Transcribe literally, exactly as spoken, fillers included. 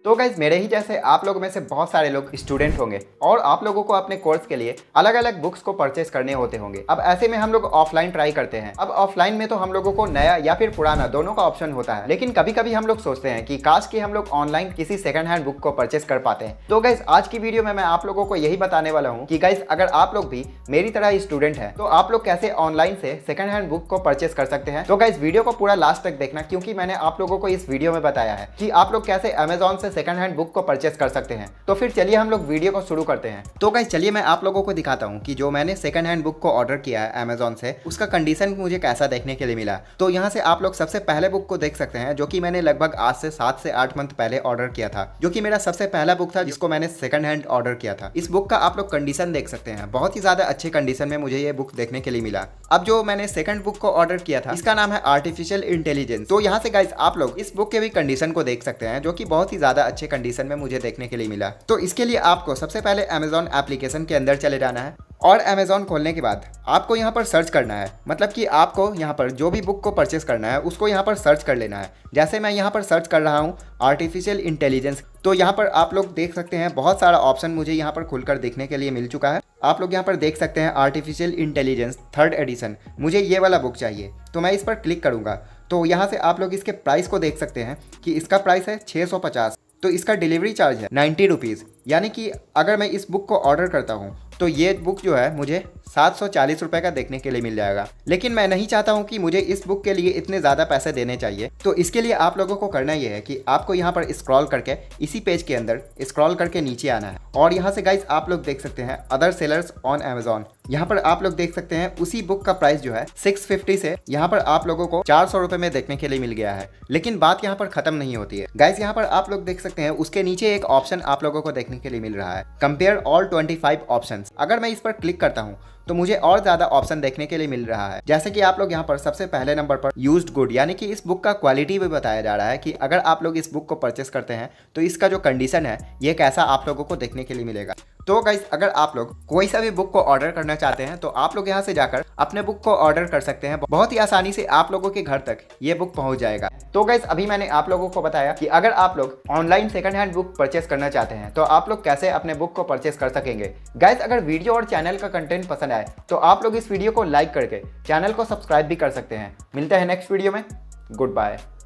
तो गाइज मेरे ही जैसे आप लोगों में से बहुत सारे लोग स्टूडेंट होंगे और आप लोगों को अपने कोर्स के लिए अलग अलग बुक्स को परचेस करने होते होंगे। अब ऐसे में हम लोग ऑफलाइन ट्राई करते हैं। अब ऑफलाइन में तो हम लोगों को नया या फिर पुराना दोनों का ऑप्शन होता है, लेकिन कभी कभी हम लोग सोचते हैं कि काश कि हम लोग ऑनलाइन किसी सेकंड हैंड बुक को परचेस कर पाते हैं। तो गाइज आज की वीडियो में मैं आप लोगों को यही बताने वाला हूँ कि गाइज अगर आप लोग भी मेरी तरह स्टूडेंट है तो आप लोग कैसे ऑनलाइन से सेकंड हैंड बुक को परचेस कर सकते हैं। तो गाइज वीडियो को पूरा लास्ट तक देखना, क्योंकि मैंने आप लोगों को इस वीडियो में बताया है कि आप लोग कैसे अमेजॉन से सेकंड हैंड बुक को परचेस कर सकते हैं। तो फिर चलिए हम लोग वीडियो को शुरू करते हैं। तो गाइस चलिए मैं आप लोगों को दिखाता हूँ कि जो मैंने सेकंड हैंड बुक को ऑर्डर किया है अमेजॉन से, उसका कंडीशन मुझे कैसा देखने के लिए मिला। तो यहाँ से आप लोग सबसे पहले बुक को देख सकते हैं, जो कि मैंने लगभग आज से सात से आठ मंथ पहले ऑर्डर किया था, जो कि मेरा सबसे पहला बुक था जिसको मैंने सेकंड हैंड ऑर्डर किया था। इस बुक का आप लोग कंडीशन देख सकते हैं, बहुत ही ज्यादा अच्छे कंडीशन में मुझे ये बुक देखने के लिए मिला। अब जो मैंने सेकंड बुक को ऑर्डर किया था, इसका नाम है आर्टिफिशियल इंटेलिजेंस। तो यहाँ से गाइस आप लोग इस बुक के भी कंडीशन को देख सकते हैं, जो कि बहुत ही ज्यादा अच्छे कंडीशन में मुझे देखने के लिए मिला। तो इसके लिए आपको सबसे पहले अमेजॉन एप्लीकेशन के अंदर चले जाना है और अमेजॉन खोलने के बाद आपको यहाँ पर सर्च करना है, मतलब कि आपको यहाँ पर जो भी बुक को परचेस करना है उसको यहाँ पर सर्च कर लेना है। जैसे मैं यहाँ पर सर्च कर रहा हूँ आर्टिफिशियल इंटेलिजेंस, तो यहाँ पर आप लोग देख सकते हैं बहुत सारा ऑप्शन मुझे यहाँ पर खुलकर देखने के लिए मिल चुका है। आप लोग यहाँ पर देख सकते हैं आर्टिफिशियल इंटेलिजेंस थर्ड एडिशन, मुझे ये वाला बुक चाहिए, तो मैं इस पर क्लिक करूँगा। तो यहाँ से आप लोग इसके प्राइस को देख सकते हैं कि इसका प्राइस है छः सौ पचास। तो इसका डिलीवरी चार्ज है नाइन्टी रुपीज़, यानी कि अगर मैं इस बुक को ऑर्डर करता हूँ तो ये बुक जो है मुझे सात सौ चालीस रुपये का देखने के लिए मिल जाएगा। लेकिन मैं नहीं चाहता हूँ कि मुझे इस बुक के लिए इतने ज़्यादा पैसे देने चाहिए। तो इसके लिए आप लोगों को करना ये है कि आपको यहाँ पर स्क्रॉल करके इसी पेज के अंदर स्क्रॉल करके नीचे आना है और यहाँ से गाइस आप लोग देख सकते हैं अदर सेलर्स ऑन अमेजॉन। यहाँ पर आप लोग देख सकते हैं उसी बुक का प्राइस जो है सिक्स फिफ्टी से यहाँ पर आप लोगों को चार सौ रुपये में देखने के लिए मिल गया है। लेकिन बात यहाँ पर खत्म नहीं होती है गाइस। यहाँ पर आप लोग देख सकते हैं उसके नीचे एक ऑप्शन आप लोगों को देखने के लिए मिल रहा है, compare all twenty five option. अगर मैं इस पर क्लिक करता हूँ तो मुझे और ज्यादा ऑप्शन देखने के लिए मिल रहा है। जैसे कि आप लोग यहाँ पर सबसे पहले नंबर पर यूज्ड गुड, यानी कि इस बुक का क्वालिटी भी बताया जा रहा है कि अगर आप लोग इस बुक को परचेस करते हैं तो इसका जो कंडीशन है ये कैसा आप लोगों को देखने के लिए मिलेगा। तो गाइस अगर आप लोग कोई सा भी बुक को ऑर्डर करना चाहते हैं तो आप लोग यहाँ से जाकर अपने बुक को ऑर्डर कर सकते हैं। बहुत ही आसानी से आप लोगों के घर तक ये बुक पहुंच जाएगा। तो गाइस अभी मैंने आप लोगों को बताया कि अगर आप लोग online second hand book purchase करना चाहते हैं तो आप लोग कैसे अपने बुक को परचेस कर सकेंगे। गाइस अगर वीडियो और चैनल का कंटेंट पसंद आए तो आप लोग इस वीडियो को लाइक करके चैनल को सब्सक्राइब भी कर सकते हैं। मिलते हैं नेक्स्ट वीडियो में, गुड बाय।